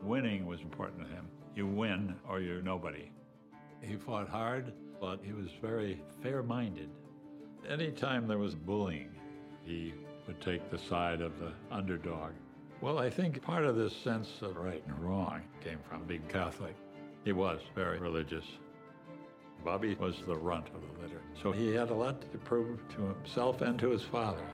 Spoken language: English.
Winning was important to him. You win or you're nobody. He fought hard, but he was very fair-minded. Anytime there was bullying, he would take the side of the underdog. Well, I think part of this sense of right and wrong came from being Catholic. He was very religious. Bobby was the runt of the litter, so he had a lot to prove to himself and to his father.